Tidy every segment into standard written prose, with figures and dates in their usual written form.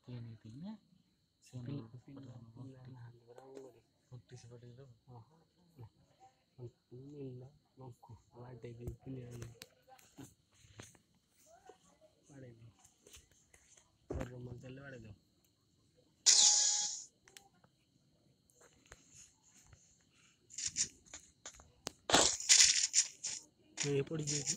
तीन तीन ना सोनू फोर्टी से पड़ी लो मिलना मक्कू वाटे दी पिले वाड़े दी और रोमन चले वाड़े दो ये पड़ी जाएगी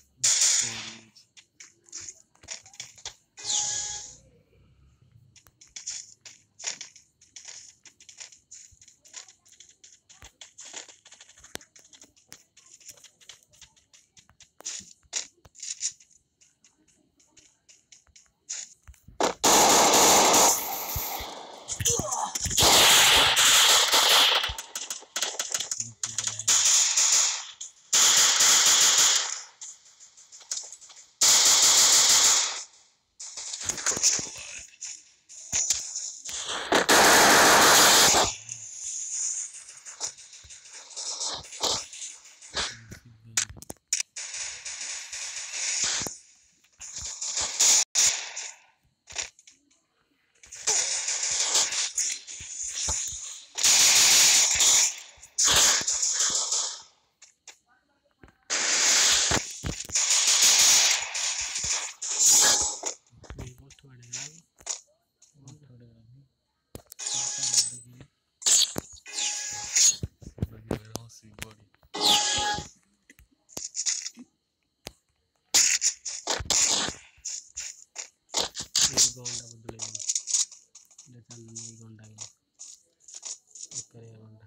गोंडा बदले देखल नहीं गोंडा के करे गोंडा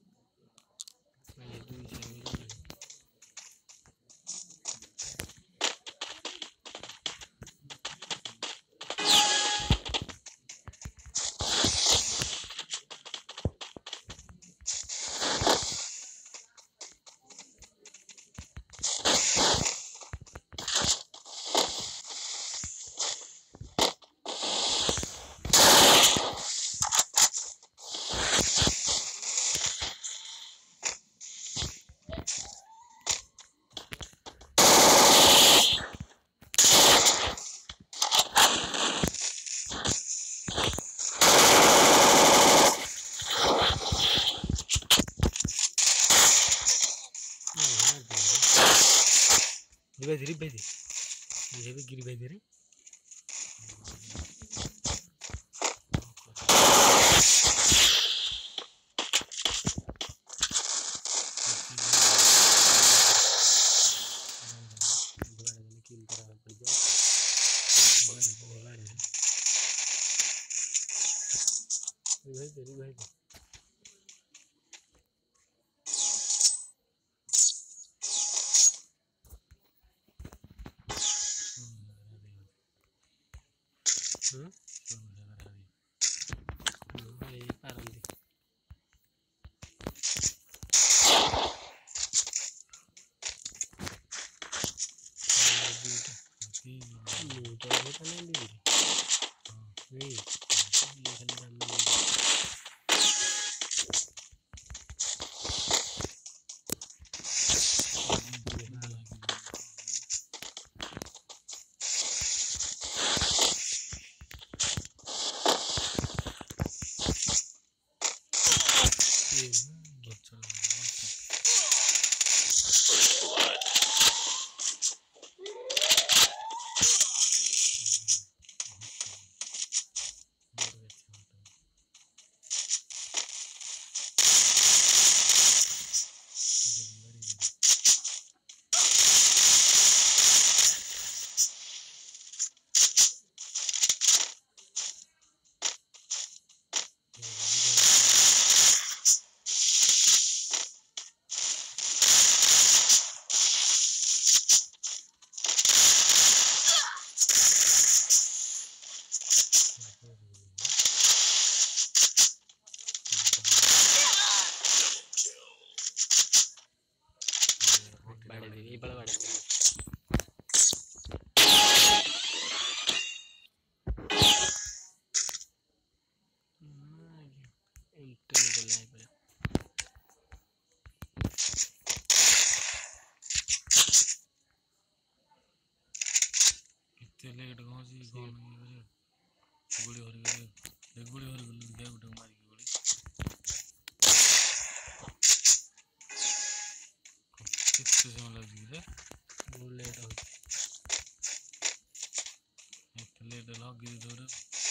मैं दूर से मिला गिरी भाई मुझे भी गिरी भाई दे रहे भाई गोली और गए क्या उठा मार की गोली कितने समय लग गई बहुत लेट हो लेट लग गई थोड़ा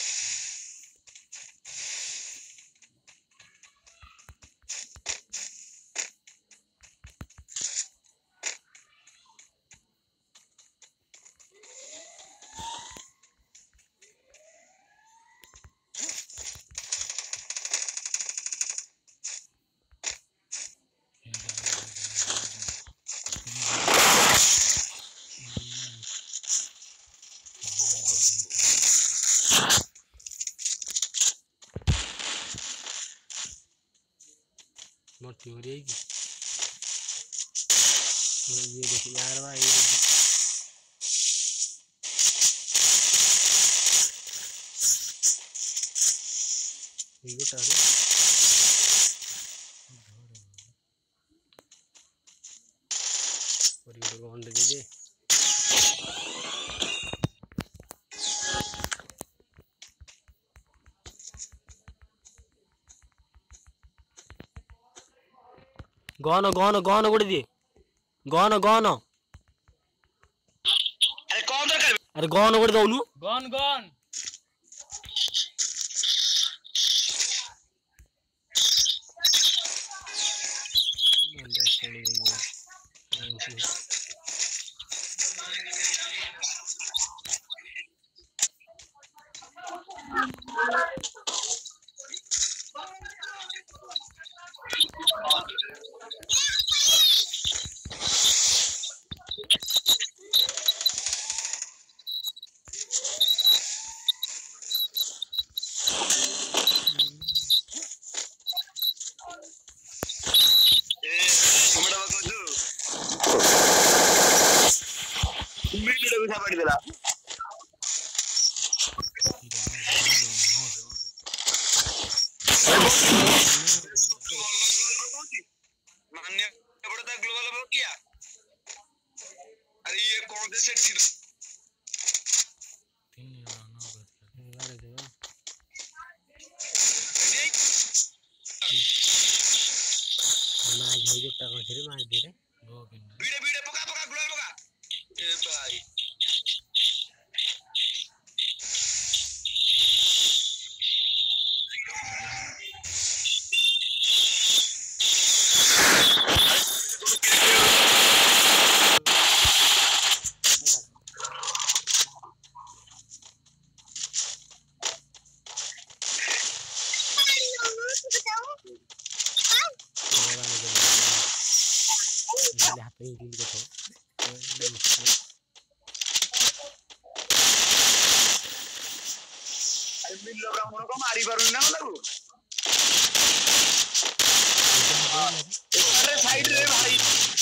मोटी हो रही है ये देखिए यार भाई ये गुटा रे और ये लोग होंडे दे गौन गौन गौन गुड़ दी गौन गौन अरे कौन दरकार अरे गौन गुड़ दौनु गॉन गॉन मिलू को सापड़ी देला मान्य पड़ता ग्लोबल हो क्या अरे ये कौन से सेट मार दे रे बीड़े बीड़े पका पका ग्लोबल पका ए भाई मिलो का मोर को मारी पारुनी ना लागू अरे साइड रे भाई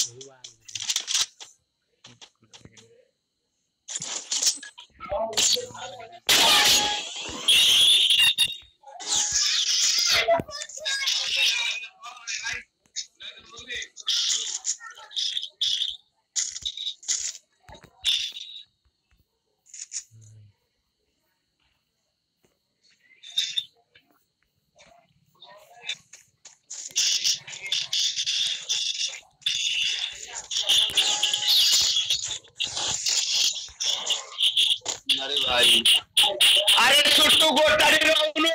अरे भाई अरे छोटू गोटा रे राउनु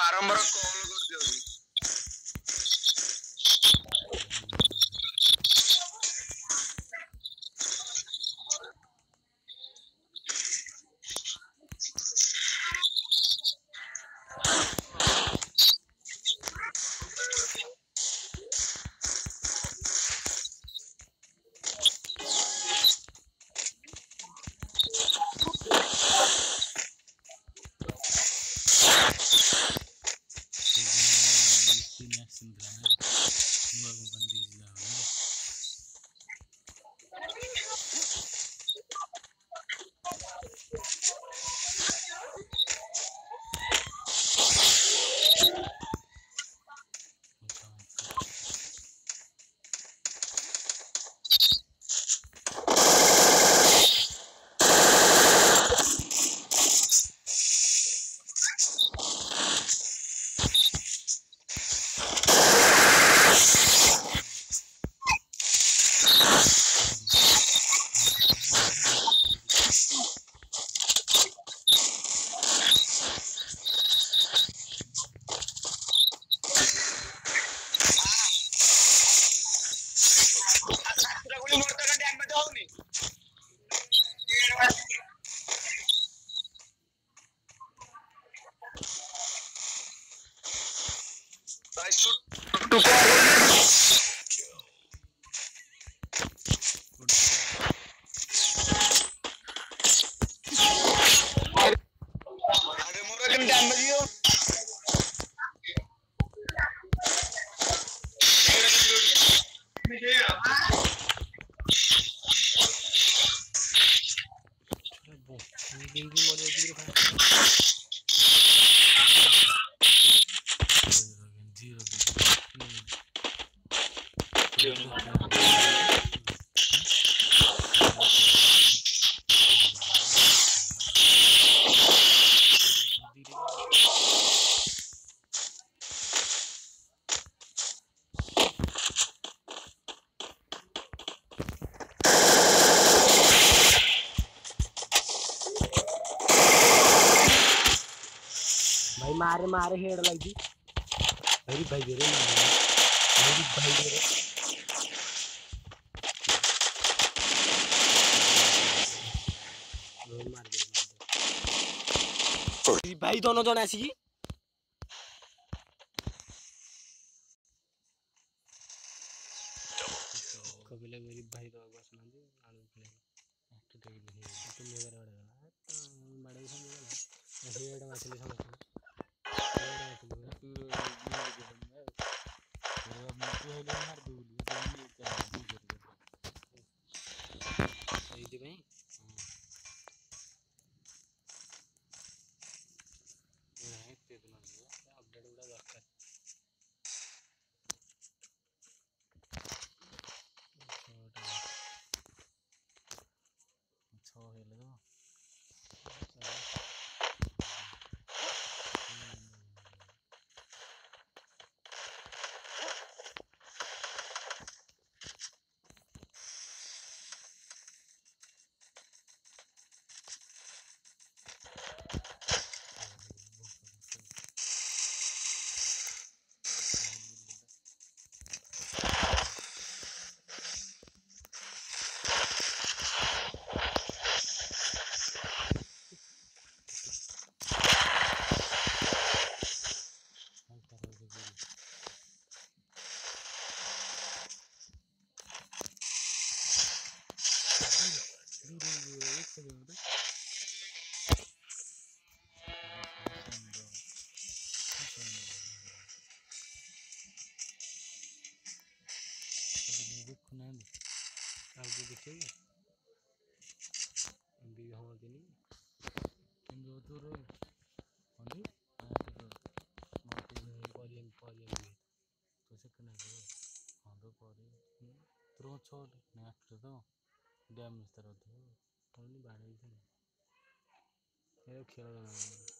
ବାରମ୍ବାର କଲ୍ କରିଦିଅନ୍ତି। भाई मारे मारे हेड लगी भाई भाई दे रे भाई भाई दे रे मार दे भाई दोनों जन आसी कबिले मेरी भाई तो बस ना दे आलू के तो दे तो मेरा बड़ा हेड मछली समझ ସେଇଥିପାଇଁ ଏତେ ଦିନ ଅପଡେଟ୍ ଗୁଡ଼ା ଦରକାର ଛଅ ହେଲେ ତ ଦେଖୁନାହାନ୍ତି ଆଉ କିଏ ଦେଖିବେ ଏମିତି ହୁଅନ୍ତିନି କିନ୍ତୁ ତୋର ହନି तो से कनेक्ट हाँ तो परे तोर छोड़ नेक्स्ट तो डैम तरह तो नहीं बाढ़ ये खेल